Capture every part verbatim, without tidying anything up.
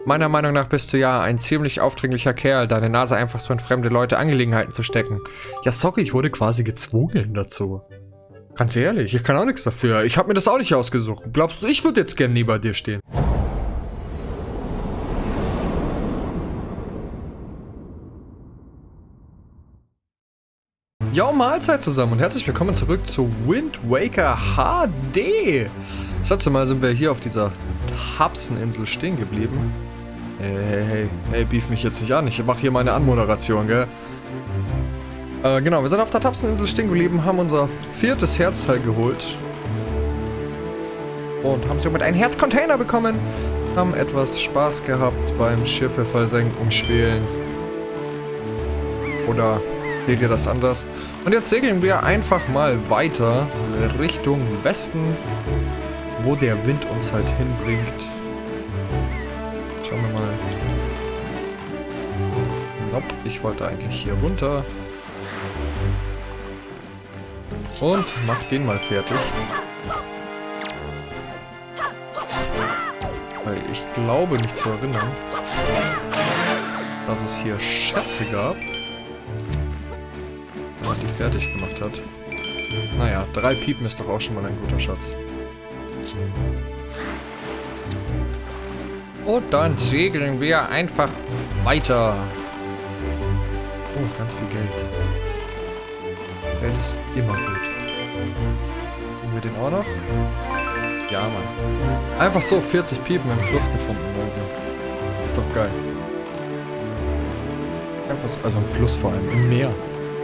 Meiner Meinung nach bist du ja ein ziemlich aufdringlicher Kerl, deine Nase einfach so in fremde Leute Angelegenheiten zu stecken. Ja, sorry, ich wurde quasi gezwungen dazu. Ganz ehrlich, ich kann auch nichts dafür. Ich habe mir das auch nicht ausgesucht. Glaubst du, ich würde jetzt gern neben dir stehen? Jo, Mahlzeit zusammen und herzlich willkommen zurück zu Wind Waker H D. Das letzte Mal sind wir hier auf dieser Hapseninsel stehen geblieben. Hey, hey, hey, hey, beef mich jetzt nicht an. Ich mache hier meine Anmoderation, gell? Äh, genau, wir sind auf der Hapseninsel stehen geblieben, haben unser viertes Herzteil geholt. Und haben somit einen Herzcontainer bekommen. Haben etwas Spaß gehabt beim Schiffe versenken spielen. Oder seht ihr das anders? Und jetzt segeln wir einfach mal weiter Richtung Westen, wo der Wind uns halt hinbringt. Schauen wir mal. Nope, ich wollte eigentlich hier runter. Und mach den mal fertig. Weil ich glaube mich zu erinnern, dass es hier Schätze gab. Wenn man die fertig gemacht hat. Naja, drei Piepen ist doch auch schon mal ein guter Schatz. Und dann segeln wir einfach weiter. Oh, ganz viel Geld. Geld ist immer gut. Nehmen wir den auch noch? Ja, Mann. Einfach so vierzig Piepen im Fluss gefunden, also. Ist doch geil. Einfach so, also im Fluss vor allem, im Meer.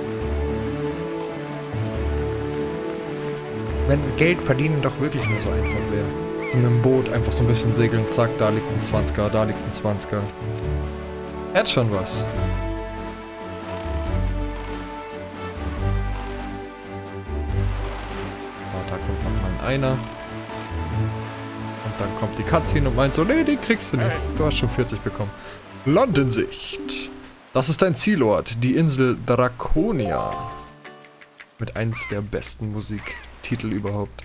Wenn Geld verdienen doch wirklich nur so einfach wäre. So mit dem Boot einfach so ein bisschen segeln, zack, da liegt ein Zwanziger, da liegt ein Zwanziger. Hätte schon was. Ja, da kommt nochmal ein Einer. Und dann kommt die Cutscene und meint so, nee, den kriegst du nicht. Du hast schon vierzig bekommen. Land in Sicht. Das ist dein Zielort, die Insel Draconia. Mit eins der besten Musiktitel überhaupt.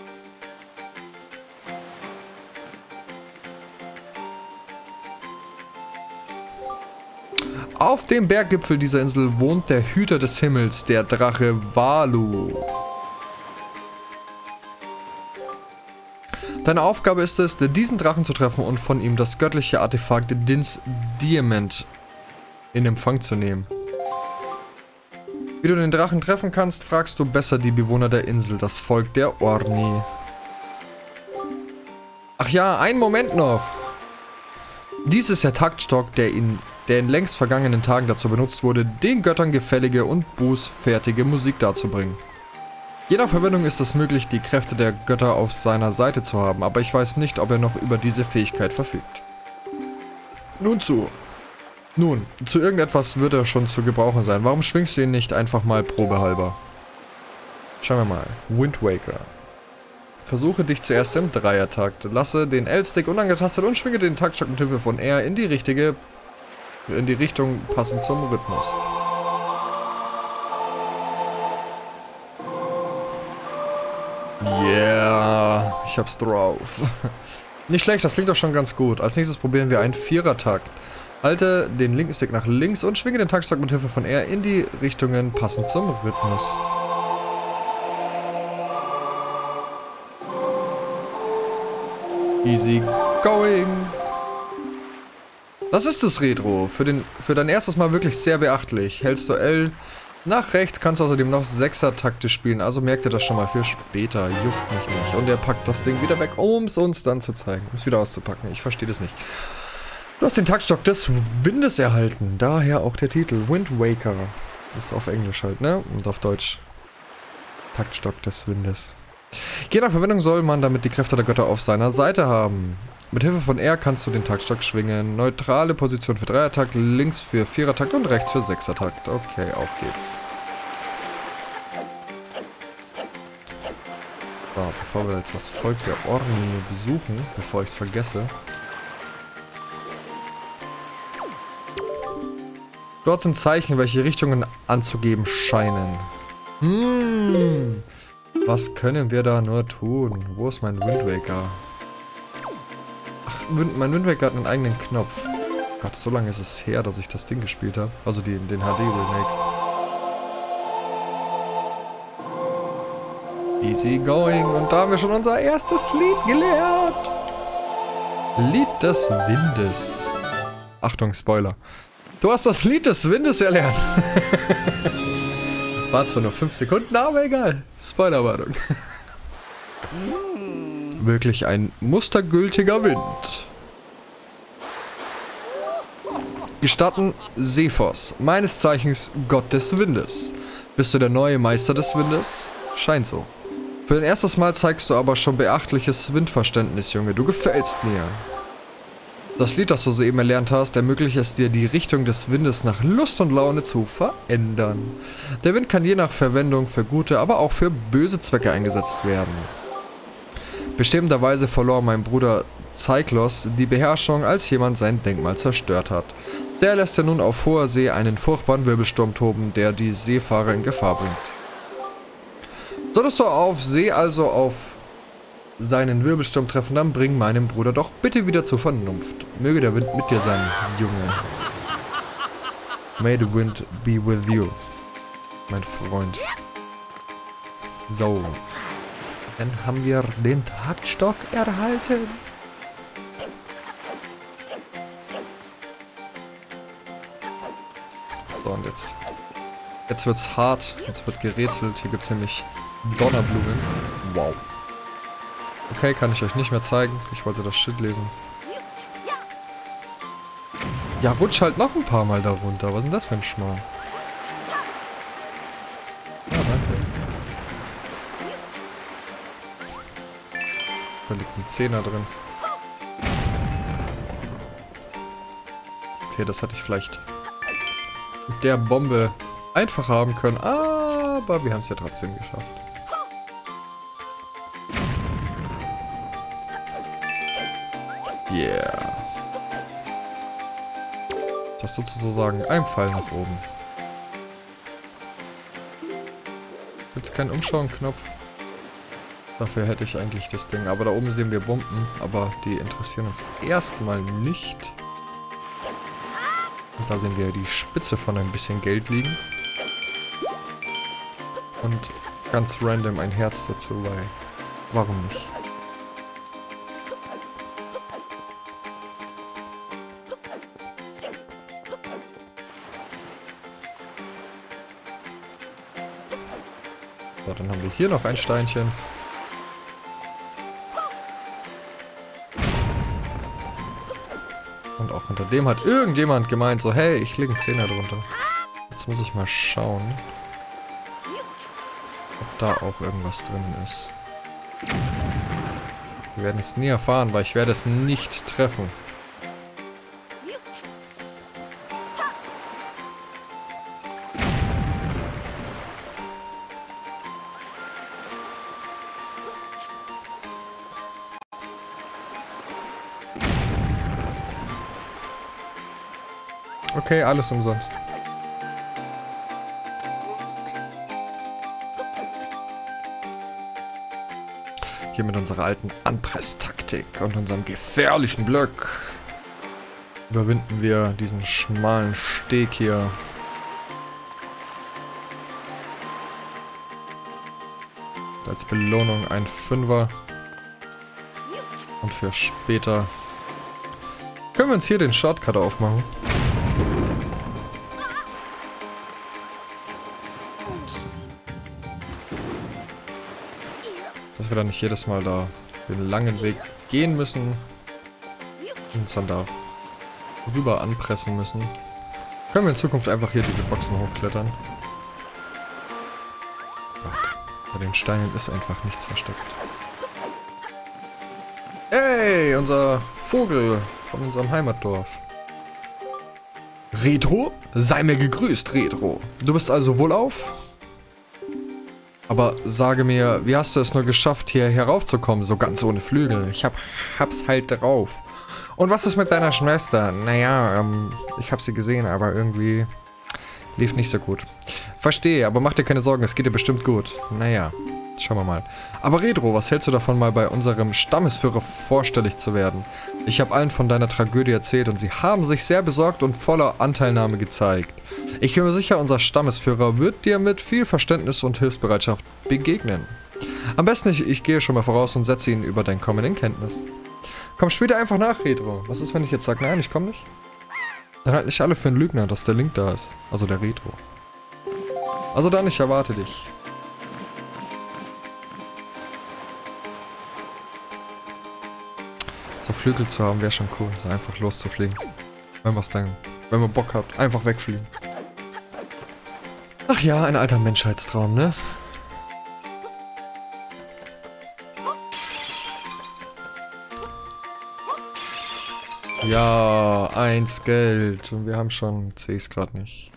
Auf dem Berggipfel dieser Insel wohnt der Hüter des Himmels, der Drache Valu. Deine Aufgabe ist es, diesen Drachen zu treffen und von ihm das göttliche Artefakt Dins Diamant in Empfang zu nehmen. Wie du den Drachen treffen kannst, fragst du besser die Bewohner der Insel, das Volk der Orni. Ach ja, einen Moment noch. Dies ist der Taktstock, der in, der in längst vergangenen Tagen dazu benutzt wurde, den Göttern gefällige und bußfertige Musik darzubringen. Je nach Verwendung ist es möglich, die Kräfte der Götter auf seiner Seite zu haben, aber ich weiß nicht, ob er noch über diese Fähigkeit verfügt. Nun zu. Nun, zu irgendetwas wird er schon zu gebrauchen sein. Warum schwingst du ihn nicht einfach mal probehalber? Schauen wir mal. Wind Waker. Versuche dich zuerst im Dreiertakt. Lasse den L-Stick unangetastet und schwinge den Taktstock mit Hilfe von R in die richtige, in die Richtung passend zum Rhythmus. Yeah, ich hab's drauf. Nicht schlecht, das klingt doch schon ganz gut. Als nächstes probieren wir einen Vierertakt. Halte den linken Stick nach links und schwinge den Taktstock mit Hilfe von R in die Richtungen passend zum Rhythmus. Easy going. Das ist das Retro. Für, den, für dein erstes Mal wirklich sehr beachtlich. Hältst du L nach rechts, kannst du außerdem noch Sechser-Takte spielen. Also merkt ihr das schon mal für später. Juckt mich nicht. Und er packt das Ding wieder weg, um es uns dann zu zeigen. Um es wieder auszupacken. Ich verstehe das nicht. Du hast den Taktstock des Windes erhalten. Daher auch der Titel. Wind Waker. Das ist auf Englisch halt, ne? Und auf Deutsch. Taktstock des Windes. Je nach Verwendung soll man damit die Kräfte der Götter auf seiner Seite haben. Mit Hilfe von R kannst du den Taktstock schwingen. Neutrale Position für Dreiertakt, links für Vierertakt und rechts für Sechsertakt. Okay, auf geht's. So, bevor wir jetzt das Volk der Orni besuchen, bevor ich es vergesse. Dort sind Zeichen, welche Richtungen anzugeben scheinen. Hm, was können wir da nur tun? Wo ist mein Wind Waker? Ach, mein Wind Waker hat einen eigenen Knopf. Gott, so lange ist es her, dass ich das Ding gespielt habe. Also die, den H D-Remake. Easy going. Und da haben wir schon unser erstes Lied gelernt. Lied des Windes. Achtung, Spoiler. Du hast das Lied des Windes erlernt. War zwar nur fünf Sekunden, aber egal. Spoilerwarnung. Wirklich ein mustergültiger Wind. Gestatten, Sephos, meines Zeichens Gott des Windes. Bist du der neue Meister des Windes? Scheint so. Für dein erstes Mal zeigst du aber schon beachtliches Windverständnis, Junge. Du gefällst mir. Das Lied, das du soeben erlernt hast, ermöglicht es dir, die Richtung des Windes nach Lust und Laune zu verändern. Der Wind kann je nach Verwendung für gute, aber auch für böse Zwecke eingesetzt werden. Bestimmterweise verlor mein Bruder Zeiklos die Beherrschung, als jemand sein Denkmal zerstört hat. Der lässt ja nun auf hoher See einen furchtbaren Wirbelsturm toben, der die Seefahrer in Gefahr bringt. Solltest du auf See also auf seinen Wirbelsturm treffen, dann bring meinem Bruder doch bitte wieder zur Vernunft. Möge der Wind mit dir sein, Junge. May the wind be with you, mein Freund. So. Dann haben wir den Taktstock erhalten. So, und jetzt. Jetzt wird's hart. Jetzt wird gerätselt. Hier gibt's nämlich Donnerblumen. Wow. Okay, kann ich euch nicht mehr zeigen. Ich wollte das Shit lesen. Ja, rutsch halt noch ein paar Mal darunter. Was ist denn das für ein Schmarrn? Ah, danke. Da liegt ein Zehner drin. Okay, das hatte ich vielleicht mit der Bombe einfach haben können. Aber wir haben es ja trotzdem geschafft. Yeah. Das hast du sozusagen ein Pfeil nach oben. Gibt es keinen Umschauen-Knopf? Dafür hätte ich eigentlich das Ding. Aber da oben sehen wir Bomben, aber die interessieren uns erstmal nicht. Und da sehen wir die Spitze von ein bisschen Geld liegen. Und ganz random ein Herz dazu, weil warum nicht? So, dann haben wir hier noch ein Steinchen. Und auch unter dem hat irgendjemand gemeint, so hey, ich lege einen Zehner drunter. Jetzt muss ich mal schauen, ob da auch irgendwas drin ist. Wir werden es nie erfahren, weil ich werde es nicht treffen. Okay, alles umsonst. Hier mit unserer alten Anpresstaktik und unserem gefährlichen Blöck überwinden wir diesen schmalen Steg hier. Als Belohnung ein Fünfer. Und für später können wir uns hier den Shortcut aufmachen. Dass wir dann nicht jedes Mal da den langen Weg gehen müssen und uns dann da rüber anpressen müssen. Können wir in Zukunft einfach hier diese Boxen hochklettern. Gott, bei den Steinen ist einfach nichts versteckt. Hey, unser Vogel von unserem Heimatdorf. Retro? Sei mir gegrüßt, Retro. Du bist also wohlauf? Aber sage mir, wie hast du es nur geschafft, hier heraufzukommen, so ganz ohne Flügel? Ich hab, hab's halt drauf. Und was ist mit deiner Schwester? Naja, ähm, ich hab sie gesehen, aber irgendwie lief nicht so gut. Verstehe, aber mach dir keine Sorgen, es geht dir bestimmt gut. Naja. Schauen wir mal. Aber Retro, was hältst du davon, mal bei unserem Stammesführer vorstellig zu werden? Ich habe allen von deiner Tragödie erzählt und sie haben sich sehr besorgt und voller Anteilnahme gezeigt. Ich bin mir sicher, unser Stammesführer wird dir mit viel Verständnis und Hilfsbereitschaft begegnen. Am besten, ich, ich gehe schon mal voraus und setze ihn über dein Kommen in Kenntnis. Komm später einfach nach, Retro. Was ist, wenn ich jetzt sage, nein, ich komme nicht? Dann halt nicht alle für einen Lügner, dass der Link da ist. Also der Retro. Also dann, ich erwarte dich. So Flügel zu haben, wäre schon cool. So einfach loszufliegen. Wenn man dann, wenn man Bock hat, einfach wegfliegen. Ach ja, ein alter Menschheitstraum, ne? Ja, eins Geld. Und wir haben schon, sehe ich es gerade nicht.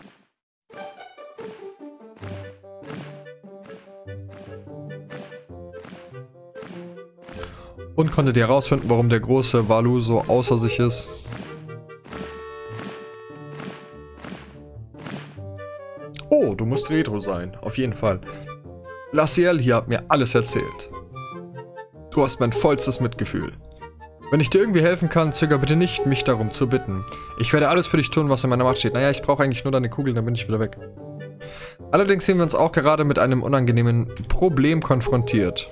Und konntet ihr herausfinden, warum der große Walu so außer sich ist? Oh, du musst Retro sein. Auf jeden Fall. Lassiel hier hat mir alles erzählt. Du hast mein vollstes Mitgefühl. Wenn ich dir irgendwie helfen kann, zöger bitte nicht, mich darum zu bitten. Ich werde alles für dich tun, was in meiner Macht steht. Naja, ich brauche eigentlich nur deine Kugel, dann bin ich wieder weg. Allerdings sehen wir uns auch gerade mit einem unangenehmen Problem konfrontiert.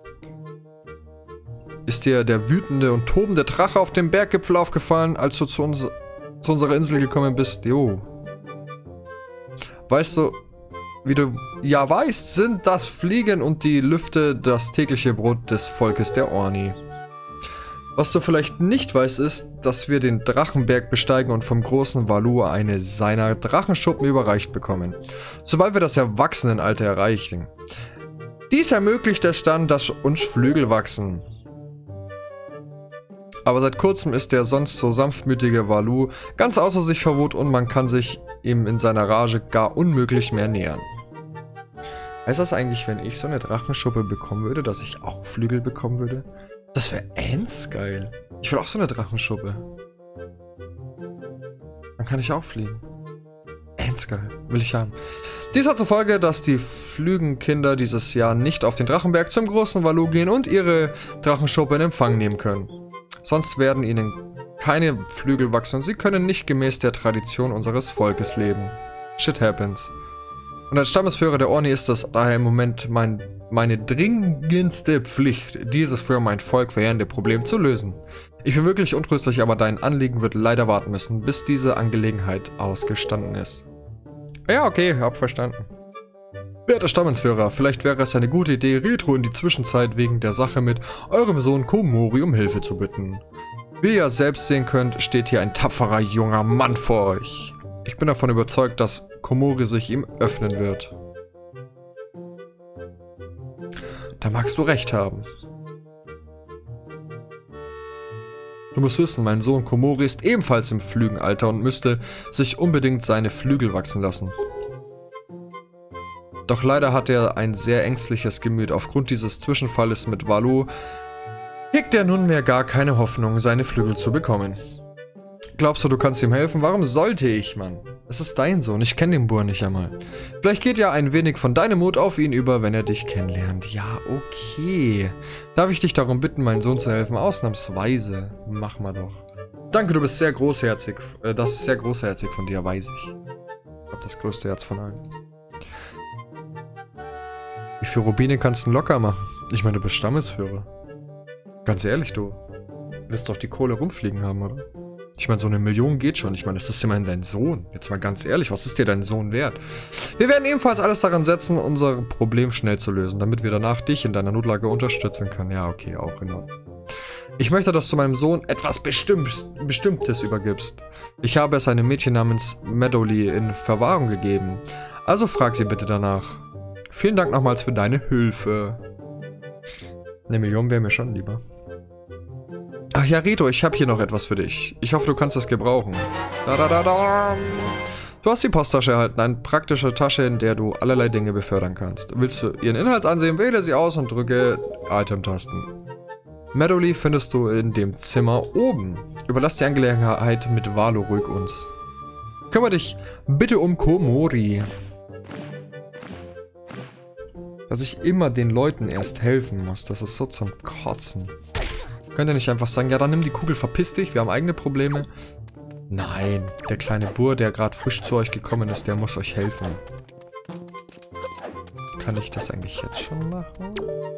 Ist dir der wütende und tobende Drache auf dem Berggipfel aufgefallen, als du zu, uns, zu unserer Insel gekommen bist? Jo. Weißt du, wie du ja weißt, sind das Fliegen und die Lüfte das tägliche Brot des Volkes der Orni. Was du vielleicht nicht weißt, ist, dass wir den Drachenberg besteigen und vom großen Walu eine seiner Drachenschuppen überreicht bekommen, sobald wir das Erwachsenenalter erreichen. Dies ermöglicht es dann, dass uns Flügel wachsen. Aber seit kurzem ist der sonst so sanftmütige Walu ganz außer sich verwut und man kann sich ihm in seiner Rage gar unmöglich mehr nähern. Heißt das eigentlich, wenn ich so eine Drachenschuppe bekommen würde, dass ich auch Flügel bekommen würde? Das wäre ends geil. Ich will auch so eine Drachenschuppe. Dann kann ich auch fliegen. Ends geil. Will ich haben. Dies hat zur Folge, dass die Flügenkinder dieses Jahr nicht auf den Drachenberg zum großen Walu gehen und ihre Drachenschuppe in Empfang nehmen können. Sonst werden ihnen keine Flügel wachsen und sie können nicht gemäß der Tradition unseres Volkes leben. Shit happens. Und als Stammesführer der Orni ist das daher im Moment mein, meine dringendste Pflicht, dieses für mein Volk verheerende Problem zu lösen. Ich bin wirklich untröstlich, aber dein Anliegen wird leider warten müssen, bis diese Angelegenheit ausgestanden ist. Ja, okay, hab verstanden. Werter Stammesführer, vielleicht wäre es eine gute Idee, Retro in die Zwischenzeit wegen der Sache mit eurem Sohn Komori um Hilfe zu bitten. Wie ihr selbst sehen könnt, steht hier ein tapferer junger Mann vor euch. Ich bin davon überzeugt, dass Komori sich ihm öffnen wird. Da magst du recht haben. Du musst wissen, mein Sohn Komori ist ebenfalls im Flügenalter und müsste sich unbedingt seine Flügel wachsen lassen. Doch leider hat er ein sehr ängstliches Gemüt. Aufgrund dieses Zwischenfalles mit Walu hegt er nunmehr gar keine Hoffnung, seine Flügel zu bekommen. Glaubst du, du kannst ihm helfen? Warum sollte ich, Mann? Es ist dein Sohn, ich kenne den Bur nicht einmal. Vielleicht geht ja ein wenig von deinem Mut auf ihn über, wenn er dich kennenlernt. Ja, okay. Darf ich dich darum bitten, meinen Sohn zu helfen? Ausnahmsweise. Mach mal doch. Danke, du bist sehr großherzig. Äh, das ist sehr großherzig von dir, weiß ich. Ich hab das größte Herz von allen. Wie viele Rubine kannst du locker machen? Ich meine, du bist Stammesführer. Ganz ehrlich, du willst doch die Kohle rumfliegen haben, oder? Ich meine, so eine Million geht schon. Ich meine, das ist immerhin dein Sohn. Jetzt mal ganz ehrlich, was ist dir dein Sohn wert? Wir werden ebenfalls alles daran setzen, unser Problem schnell zu lösen, damit wir danach dich in deiner Notlage unterstützen können. Ja, okay, auch in Ordnung. Ich möchte, dass du meinem Sohn etwas Bestimmtes, Bestimmtes übergibst. Ich habe es einem Mädchen namens Meadowly in Verwahrung gegeben. Also frag sie bitte danach. Vielen Dank nochmals für deine Hilfe. Eine Million wäre mir schon lieber. Ach ja, Rito, ich habe hier noch etwas für dich. Ich hoffe, du kannst es gebrauchen. Da, da, da, da. Du hast die Posttasche erhalten, eine praktische Tasche, in der du allerlei Dinge befördern kannst. Willst du ihren Inhalt ansehen, wähle sie aus und drücke Item-Tasten. Meadowly findest du in dem Zimmer oben. Überlass die Angelegenheit mit Walu ruhig uns. Kümmere dich bitte um Komori. Dass ich immer den Leuten erst helfen muss. Das ist so zum Kotzen. Könnt ihr nicht einfach sagen, ja, dann nimm die Kugel, verpiss dich, wir haben eigene Probleme. Nein, der kleine Bur, der gerade frisch zu euch gekommen ist, der muss euch helfen. Kann ich das eigentlich jetzt schon machen?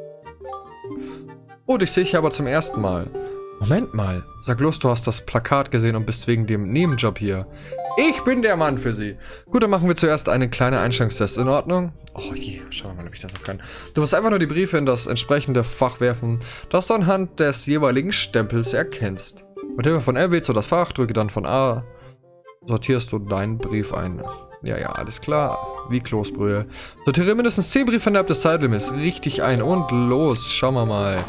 Oh, dich sehe ich aber zum ersten Mal. Moment mal, sag los, du hast das Plakat gesehen und bist wegen dem Nebenjob hier. Ich bin der Mann für sie. Gut, dann machen wir zuerst einen kleinen Einstellungstest. In Ordnung? Oh je, schauen wir mal, ob ich das noch kann. Du musst einfach nur die Briefe in das entsprechende Fach werfen, das du anhand des jeweiligen Stempels erkennst. Mit Hilfe von L wählst du das Fach, drücke dann von A, sortierst du deinen Brief ein. Ja, ja, alles klar. Wie Kloßbrühe. Sortiere mindestens zehn Briefe innerhalb des Zeitlimits. Richtig ein und los. Schauen wir mal.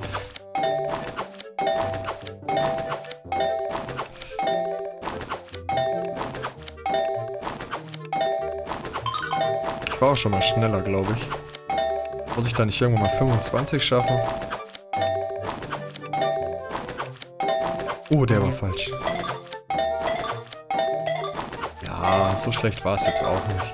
Ich war auch schon mal schneller, glaube ich. Muss ich da nicht irgendwo mal fünfundzwanzig schaffen? Oh, der war falsch. Ja, so schlecht war es jetzt auch nicht.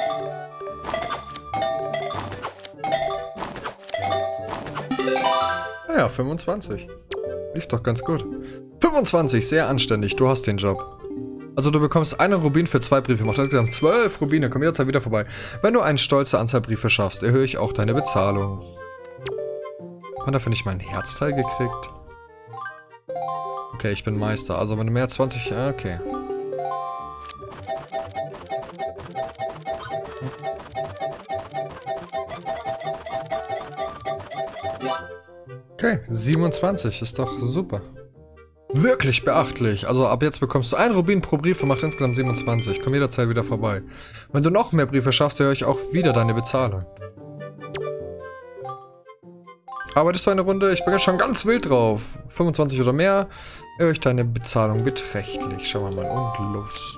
Naja, fünfundzwanzig. Lief doch ganz gut. fünfundzwanzig, sehr anständig. Du hast den Job. Also du bekommst einen Rubin für zwei Briefe. Macht insgesamt zwölf Rubine. Komm jederzeit wieder vorbei. Wenn du eine stolze Anzahl Briefe schaffst, erhöhe ich auch deine Bezahlung. Hat man dafür nicht mal ein Herzteil gekriegt? Okay, ich bin Meister. Also wenn du mehr als zwanzig... Okay. Okay, siebenundzwanzig. Ist doch super. Wirklich beachtlich. Also ab jetzt bekommst du einen Rubin pro Brief und macht insgesamt siebenundzwanzig. Komm jederzeit wieder vorbei. Wenn du noch mehr Briefe schaffst, erhöhe ich auch wieder deine Bezahlung. Arbeitest du eine Runde? Ich bin ja schon ganz wild drauf. fünfundzwanzig oder mehr, erhöhe ich deine Bezahlung beträchtlich. Schauen wir mal und los.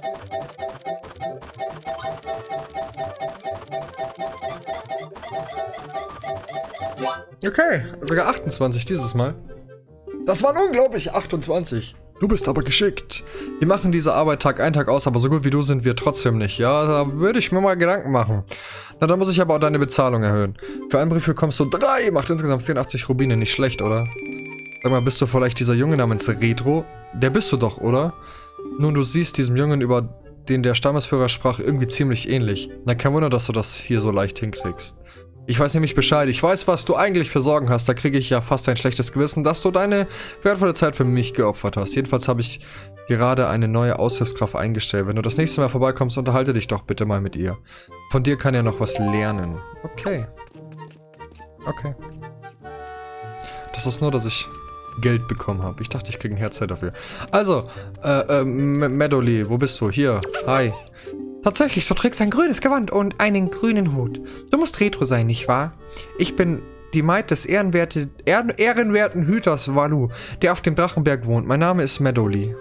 Okay, sogar achtundzwanzig dieses Mal. Das waren unglaublich achtundzwanzig. Du bist aber geschickt. Wir machen diese Arbeit Tag ein, Tag aus, aber so gut wie du sind wir trotzdem nicht. Ja, da würde ich mir mal Gedanken machen. Na, dann muss ich aber auch deine Bezahlung erhöhen. Für einen Brief bekommst du drei, macht insgesamt vierundachtzig Rubine. Nicht schlecht, oder? Sag mal, bist du vielleicht dieser Junge namens Retro? Der bist du doch, oder? Nun, du siehst diesem Jungen, über den der Stammesführer sprach, irgendwie ziemlich ähnlich. Na, kein Wunder, dass du das hier so leicht hinkriegst. Ich weiß nämlich Bescheid. Ich weiß, was du eigentlich für Sorgen hast. Da kriege ich ja fast ein schlechtes Gewissen, dass du deine wertvolle Zeit für mich geopfert hast. Jedenfalls habe ich gerade eine neue Aushilfskraft eingestellt. Wenn du das nächste Mal vorbeikommst, unterhalte dich doch bitte mal mit ihr. Von dir kann er noch was lernen. Okay. Okay. Das ist nur, dass ich Geld bekommen habe. Ich dachte, ich kriege ein Herzteil dafür. Also, äh, äh, Meadowly, wo bist du? Hier. Hi. Tatsächlich, du trägst ein grünes Gewand und einen grünen Hut. Du musst Retro sein, nicht wahr? Ich bin die Maid des ehrenwerte, ehren, ehrenwerten Hüters Valu, der auf dem Drachenberg wohnt. Mein Name ist Meadowly.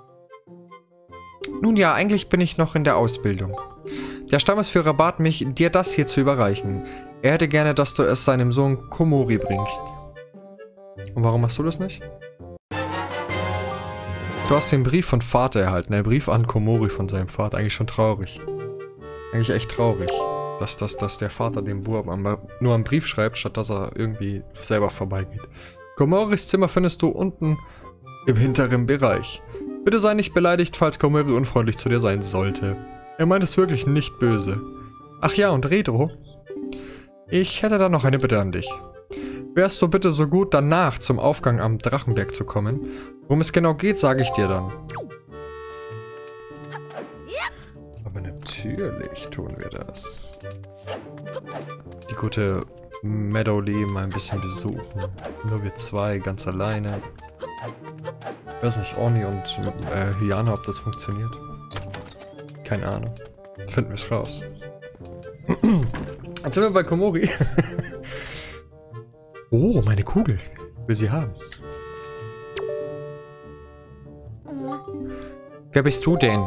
Nun ja, eigentlich bin ich noch in der Ausbildung. Der Stammesführer bat mich, dir das hier zu überreichen. Er hätte gerne, dass du es seinem Sohn Komori bringst. Und warum machst du das nicht? Du hast den Brief von Vater erhalten, der Brief an Komori von seinem Vater. Eigentlich schon traurig. Eigentlich echt traurig, dass, dass, dass der Vater dem Bub nur einen Brief schreibt, statt dass er irgendwie selber vorbeigeht. Komoris Zimmer findest du unten im hinteren Bereich. Bitte sei nicht beleidigt, falls Komori unfreundlich zu dir sein sollte. Er meint es wirklich nicht böse. Ach ja, und Retro? Ich hätte da noch eine Bitte an dich. Wärst du bitte so gut, danach zum Aufgang am Drachenberg zu kommen? Worum es genau geht, sage ich dir dann. Aber natürlich tun wir das. Die gute Meadowly mal ein bisschen besuchen. Nur wir zwei, ganz alleine. Ich weiß nicht, Orni und äh, Hyana, ob das funktioniert. Keine Ahnung. Finden wir es raus. Jetzt sind wir bei Komori. Oh, meine Kugel. Will sie haben. Wer bist du denn?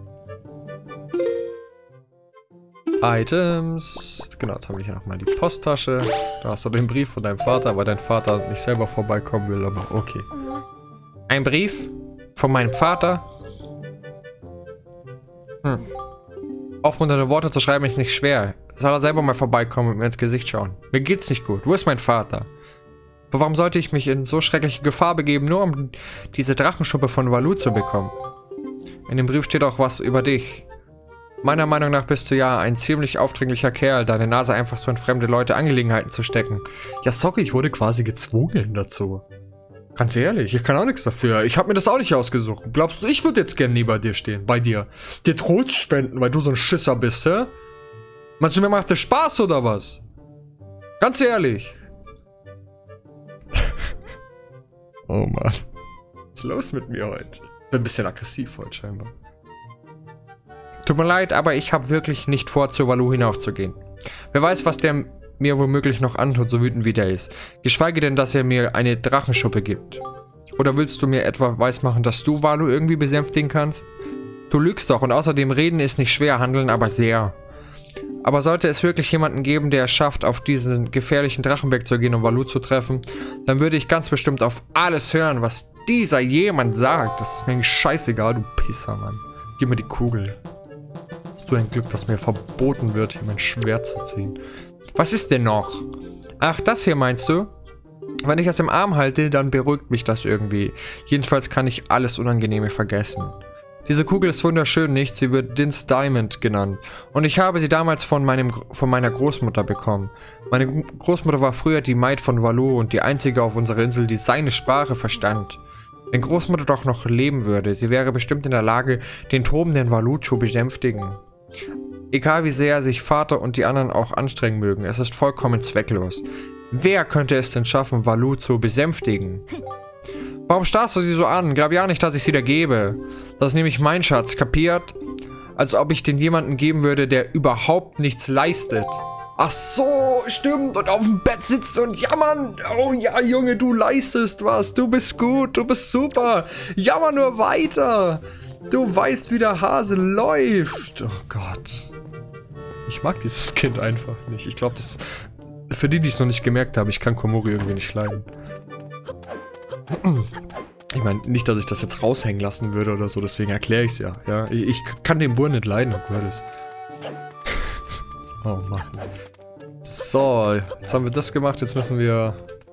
Items. Genau, jetzt haben wir hier nochmal die Posttasche. Da hast du den Brief von deinem Vater, weil dein Vater nicht selber vorbeikommen will, aber okay. Ein Brief von meinem Vater? Hm. Aufmunternde Worte zu schreiben ist nicht schwer. Soll er selber mal vorbeikommen und mir ins Gesicht schauen. Mir geht's nicht gut. Wo ist mein Vater? Aber warum sollte ich mich in so schreckliche Gefahr begeben, nur um diese Drachenschuppe von Valoo zu bekommen? In dem Brief steht auch was über dich. Meiner Meinung nach bist du ja ein ziemlich aufdringlicher Kerl, deine Nase einfach so in fremde Leute Angelegenheiten zu stecken. Ja, sorry, ich wurde quasi gezwungen dazu. Ganz ehrlich, ich kann auch nichts dafür. Ich habe mir das auch nicht ausgesucht. Glaubst du, ich würde jetzt gerne neben dir stehen, bei dir? Dir Trost spenden, weil du so ein Schisser bist, hä? Meinst du, mir macht das Spaß oder was? Ganz ehrlich. Oh Mann. Was ist los mit mir heute? Bin ein bisschen aggressiv heute scheinbar. Tut mir leid, aber ich habe wirklich nicht vor, zu Valoo hinaufzugehen. Wer weiß, was der mir womöglich noch antut, so wütend wie der ist. Geschweige denn, dass er mir eine Drachenschuppe gibt. Oder willst du mir etwa weismachen, dass du Valoo irgendwie besänftigen kannst? Du lügst doch und außerdem reden ist nicht schwer, handeln aber sehr. Aber sollte es wirklich jemanden geben, der es schafft, auf diesen gefährlichen Drachenberg zu gehen, um Valoo zu treffen, dann würde ich ganz bestimmt auf alles hören, was dieser jemand sagt. Das ist mir scheißegal, du Pisser, Mann. Gib mir die Kugel. Hast du ein Glück, dass mir verboten wird, hier mein Schwert zu ziehen. Was ist denn noch? Ach, das hier meinst du? Wenn ich es im Arm halte, dann beruhigt mich das irgendwie. Jedenfalls kann ich alles Unangenehme vergessen. Diese Kugel ist wunderschön, nicht? Sie wird Din's Diamond genannt. Und ich habe sie damals von, meinem, von meiner Großmutter bekommen. Meine Großmutter war früher die Maid von Valoo und die einzige auf unserer Insel, die seine Sprache verstand. Wenn Großmutter doch noch leben würde, sie wäre bestimmt in der Lage, den tobenden Valoo zu besänftigen. Egal wie sehr sich Vater und die anderen auch anstrengen mögen, es ist vollkommen zwecklos. Wer könnte es denn schaffen, Valoo zu besänftigen? Warum starrst du sie so an? Glaub ja nicht, dass ich sie dir gebe. Das ist nämlich mein Schatz, kapiert? Als ob ich den jemanden geben würde, der überhaupt nichts leistet. Ach so, stimmt. Und auf dem Bett sitzt und jammern. Oh ja, Junge, du leistest was. Du bist gut, du bist super. Jammer nur weiter. Du weißt, wie der Hase läuft. Oh Gott. Ich mag dieses Kind einfach nicht. Ich glaube, das... Für die, die es noch nicht gemerkt haben, ich kann Komori irgendwie nicht leiden. Ich meine, nicht, dass ich das jetzt raushängen lassen würde oder so, deswegen erkläre ich es ja. ja. Ich, ich kann den Buren nicht leiden, oh Gott. Oh Mann. So, jetzt haben wir das gemacht, jetzt müssen wir...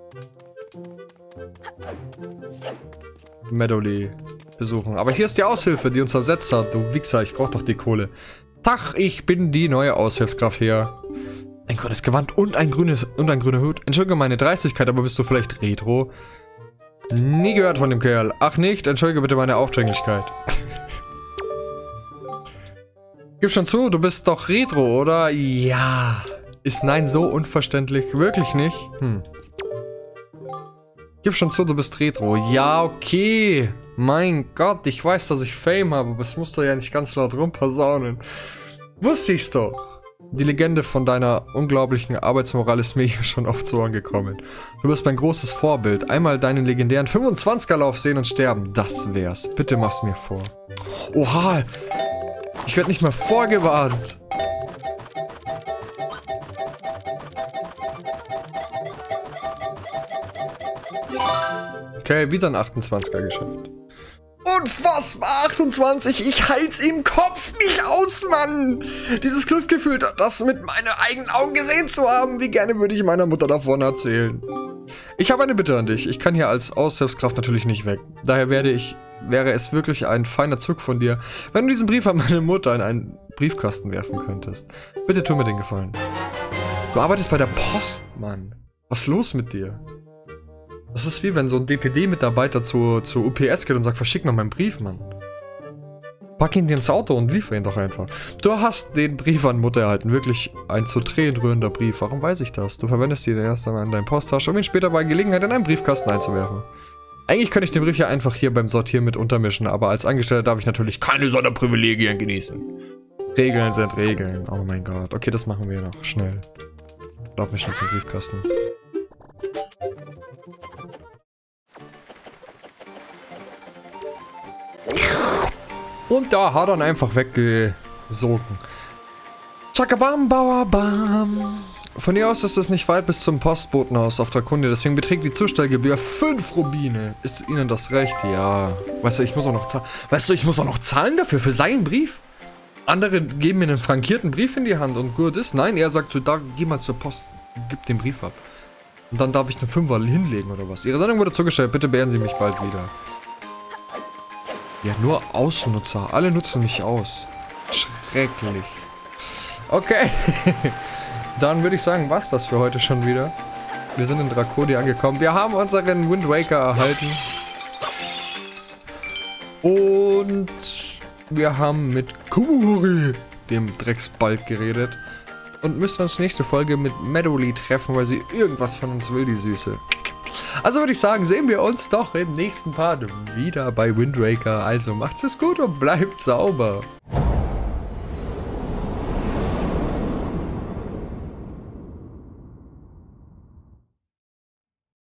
Meadowlee besuchen. Aber hier ist die Aushilfe, die uns ersetzt hat. Du Wichser, ich brauch doch die Kohle. Tag, ich bin die neue Aushilfskraft hier. Ein grünes Gewand und ein grünes und ein grüner Hut. Entschuldige meine Dreistigkeit, aber bist du vielleicht Retro? Nie gehört von dem Kerl. Ach nicht? Entschuldige bitte meine Aufdringlichkeit. Gib schon zu, du bist doch Retro, oder? Ja. Ist nein so unverständlich? Wirklich nicht? Hm. Gib schon zu, du bist Retro. Ja, okay. Mein Gott, ich weiß, dass ich Fame habe, aber es musst du ja nicht ganz laut rumposaunen. Wusste ich's doch. Die Legende von deiner unglaublichen Arbeitsmoral ist mir hier schon oft zu Ohren gekommen. Du bist mein großes Vorbild. Einmal deinen legendären fünfundzwanziger-Lauf sehen und sterben. Das wär's. Bitte mach's mir vor. Oha! Ich werde nicht mal vorgewarnt. Okay, wieder ein achtundzwanziger geschafft. Unfassbar, achtundzwanzig, ich halt's im Kopf nicht aus, Mann! Dieses Glücksgefühl, das mit meinen eigenen Augen gesehen zu haben, wie gerne würde ich meiner Mutter davon erzählen. Ich habe eine Bitte an dich, ich kann hier als Aushilfskraft natürlich nicht weg. Daher werde ich, wäre es wirklich ein feiner Zug von dir, wenn du diesen Brief an meine Mutter in einen Briefkasten werfen könntest. Bitte tu mir den Gefallen. Du arbeitest bei der Post, Mann. Was ist los mit dir? Das ist wie wenn so ein D P D-Mitarbeiter zu, zu U P S geht und sagt, verschick mir meinen Brief, Mann. Pack ihn dir ins Auto und liefere ihn doch einfach. Du hast den Brief an Mutter erhalten. Wirklich ein zu Tränen rührender Brief. Warum weiß ich das? Du verwendest ihn erst einmal in deinem Posttasche, um ihn später bei Gelegenheit in einen Briefkasten einzuwerfen. Eigentlich könnte ich den Brief ja einfach hier beim Sortieren mit untermischen, aber als Angestellter darf ich natürlich keine Sonderprivilegien genießen. Regeln sind Regeln. Oh mein Gott. Okay, das machen wir noch. Schnell. Lauf mich schon zum Briefkasten. Und da hat er ihn einfach weggesogen. Tschakabam, Bauer, bam. Von hier aus ist es nicht weit bis zum Postbotenhaus auf Draconia, deswegen beträgt die Zustellgebühr fünf Rubine. Ist Ihnen das recht? Ja. Weißt du, ich muss auch noch zahlen. Weißt du, ich muss auch noch zahlen dafür, für seinen Brief? Andere geben mir einen frankierten Brief in die Hand und gut ist. Nein, er sagt so, da, geh mal zur Post, gib den Brief ab. Und dann darf ich eine Fünfer hinlegen oder was. Ihre Sendung wurde zugestellt, bitte beehren Sie mich bald wieder. Ja, nur Ausnutzer. Alle nutzen mich aus. Schrecklich. Okay. Dann würde ich sagen, war's das für heute schon wieder. Wir sind in Draconia angekommen. Wir haben unseren Wind Waker erhalten. Und wir haben mit Kumuri, dem Drecksbalg, geredet. Und müssen uns nächste Folge mit Medoli treffen, weil sie irgendwas von uns will, die Süße. Also würde ich sagen, sehen wir uns doch im nächsten Part wieder bei Wind Waker. Also macht's es gut und bleibt sauber.